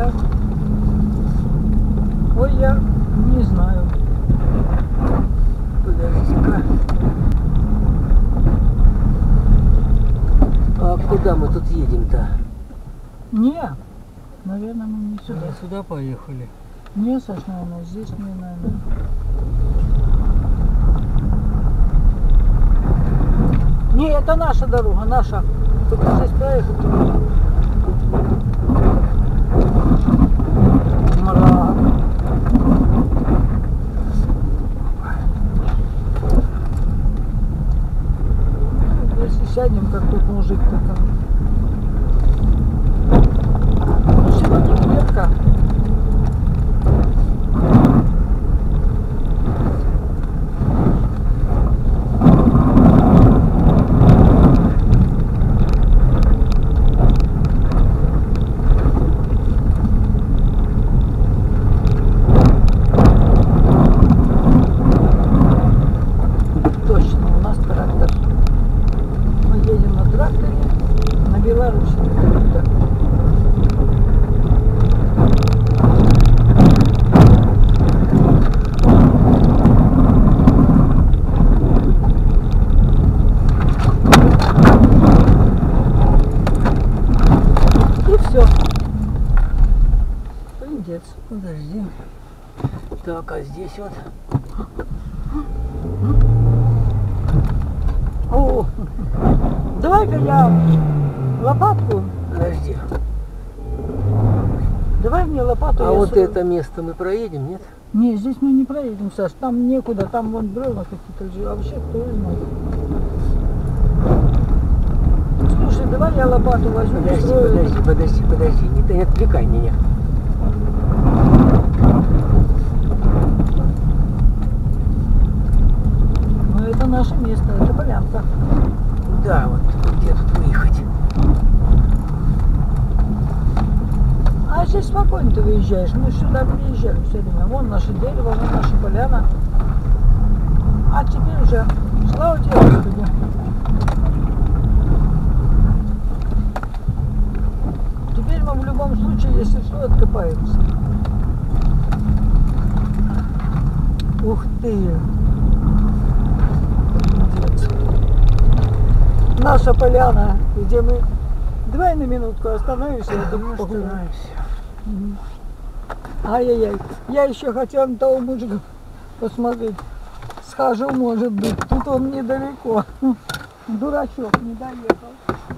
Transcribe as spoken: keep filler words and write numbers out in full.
пятьдесят. Ой, я не знаю. Подожди-ка. А куда мы тут едем-то? Не, наверное, мы не сюда. Мы сюда поехали. Не, Саш, наверное, здесь не, наверное. Не, это наша дорога, наша. Только здесь проехать. Мрак. Если сядем, как тут мужик такой. Ну, сегодня клетка. Подожди. Так, а здесь вот. О, давай-ка я лопатку. Подожди. Давай мне лопату. А вот сразу... это место мы проедем, нет? Не, здесь мы не проедем, Саш. Там некуда, там вон бревна какие-то лежат. А вообще кто знает. Слушай, давай я лопату возьму. Подожди, строю. подожди, подожди, подожди. Не, не отвлекай меня. Ну это наше место, это полянка. Да, вот где тут выехать. А здесь спокойно ты выезжаешь. Мы сюда приезжали все время. Вон наше дерево, вон наша поляна. А теперь уже, слава тебе, Господи. Теперь мы в любом случае, если что, откопаемся. Ух ты! Молодец. Наша поляна, где мы... Давай на минутку остановимся. Да, мы остановимся. Ай-яй-яй. Я еще хотел на того мужика посмотреть. Схожу, может быть. Тут он недалеко. Дурачок не доехал.